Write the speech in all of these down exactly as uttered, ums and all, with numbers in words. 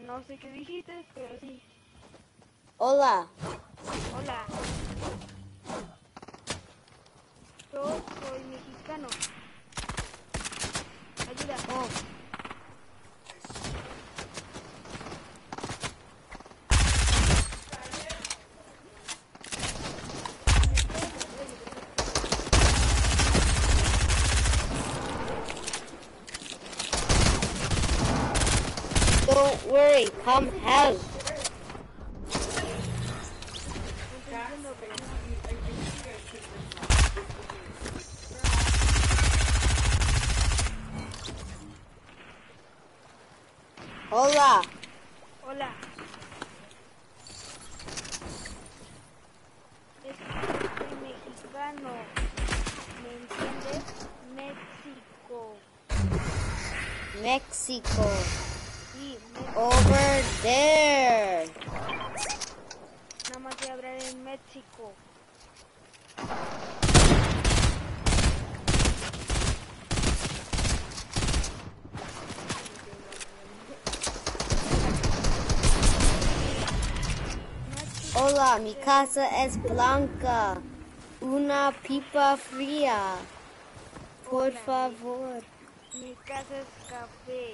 No sé qué dijiste, pero sí. Hola. Hola. Yo soy mexicano. Ayuda. Oh. Don't worry, come help. Hola. Hola. Es que soy mexicano. ¿Me entiendes? México. Mexico. Sí, México. Over there. Nada más de hablar en México. Hola, mi casa es blanca. Una pipa fría. Por Hola, favor. Mi, mi casa es café.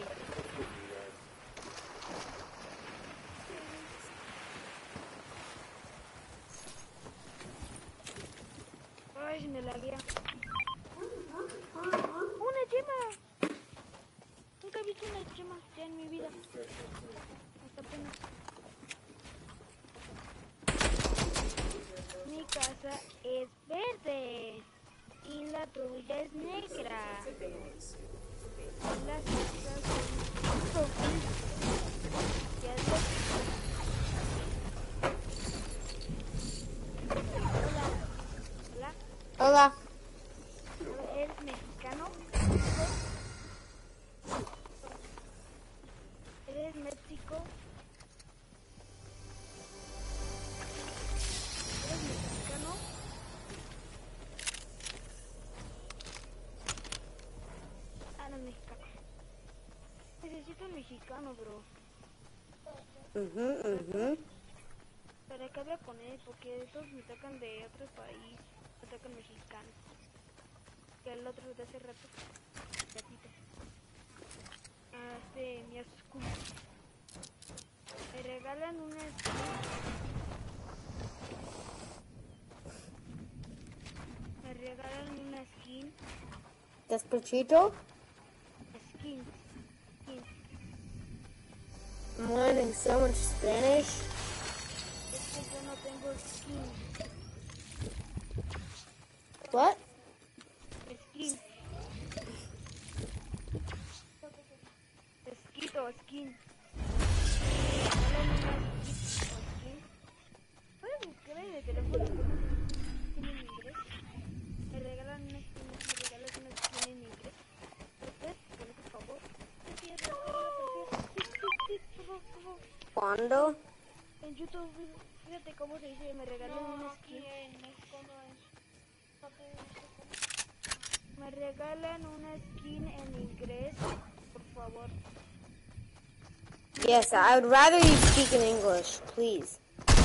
Ay, se me la guía. ¡Una yema! Nunca he visto una yema ya en mi vida. Hasta apenas. Mi casa es verde. Y la tuya es negra. Las casas son... Ya sé. Hola. Hola. Hola. ¿Eres mexicano? ¿Eres México? ¿Eres mexicano? Ah, no, mexicano. Necesito un mexicano, bro. Mhm, mhm. Para que hable con él, porque todos me tocan de otro país. Me tocan mexicanos. Que el otro de hace rato. Gatito. Ah, este, mi school. Me regalan una skin. Me regalan una skin. Despacito. Skin. Skin. I'm learning so much Spanish. Es que yo no tengo skin. What? Skin. Esquito, skin. ¿Puedes buscar ahí de teléfono cómo se dice skin en inglés? Me regalan una skin, me regalas una skin en inglés. ¿Puedes poner por favor? Sí, sí, sí, sí, por favor, por favor. ¿Cuándo? En YouTube, fíjate cómo se dice, me regalan una skin. En México no es. Me regalan una skin en inglés, por favor. Yes, I would rather you speak in English, please.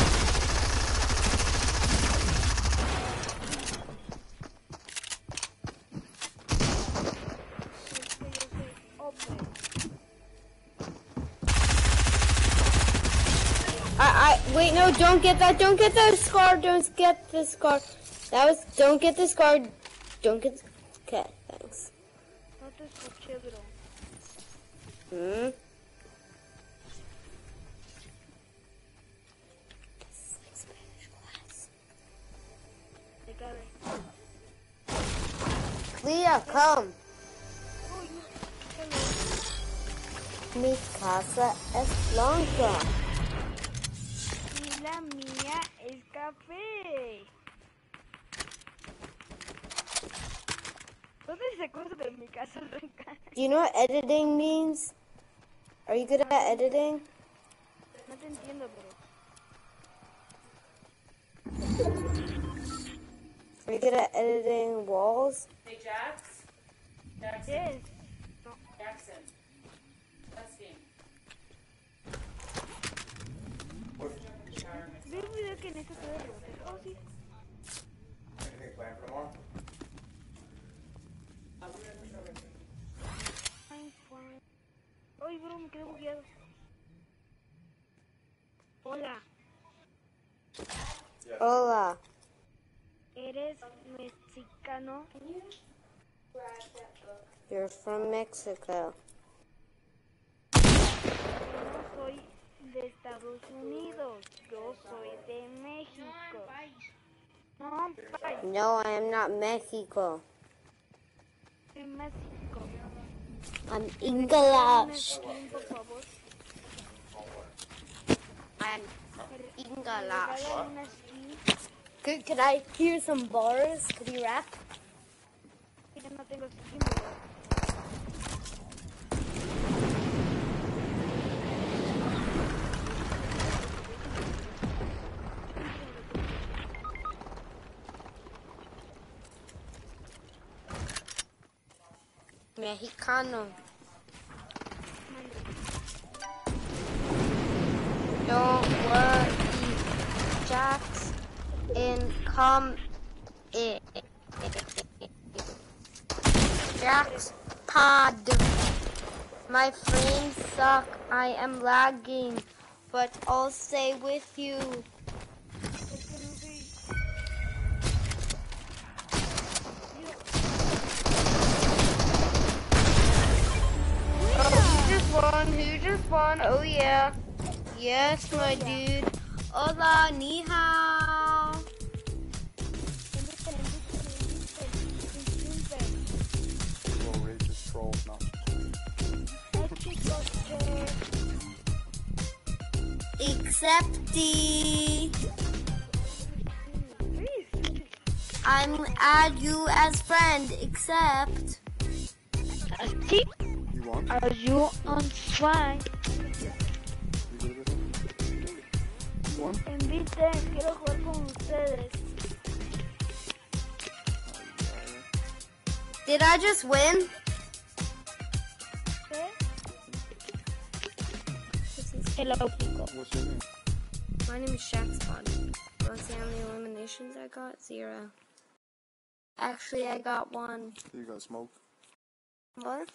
I, I, wait, no, don't get that, don't get the scar, don't get the scar. That was, don't get the scar, don't get, okay, thanks. No te escuché, bro. Hmm? Leah, come. Mi casa es blanca. Y la mía es café. ¿Dónde se cosa de mi casa blanca? Do you know what editing means? Are you good at editing? No te entiendo, bro. Are you good at editing walls? Hey, Jax? Jackson. Yes. No. Jackson. Testing. Esto se debe rebotar. Oh, sí. Anything planned for tomorrow? I'm fine. Ay, bro, me quedé bugueado. Hola. Yes. Hola. ¿Eres mexicano? You're from Mexico. No soy de Estados Unidos. Yo soy de México. No, país. No, I am not Mexico. De México. I'm Una English. skin, por favor. I'm Me English. regalan una skin. Could, could I hear some bars? Could you rap? Yo no tengo skin, bro. Mexicano. Don't worry, Jax, and come in. Jax pod. My frames suck. I am lagging, but I'll stay with you. Oh, who just won? Who just won? Oh yeah. Yes, my dude. Hola, ni hao. Low rage is troll, no. Accepty. I'm add you as friend. Accept. Sí, You want? are you on fine? You good with it? You want? Inviten, quiero jugar con ustedes. Did I just win? ¿Qué? This is Hello, people. What's your name? My name is Shaxpod. Want to see how many eliminations I got? Zero. Actually, I got one. You got smoke? What?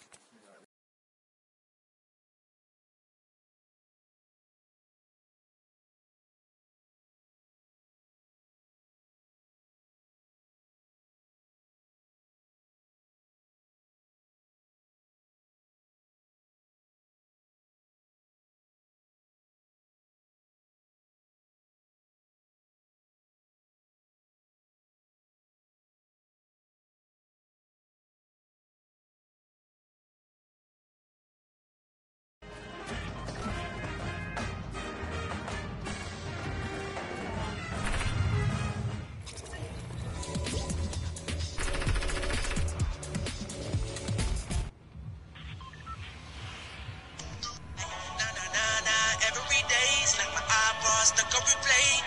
Stuck on replay,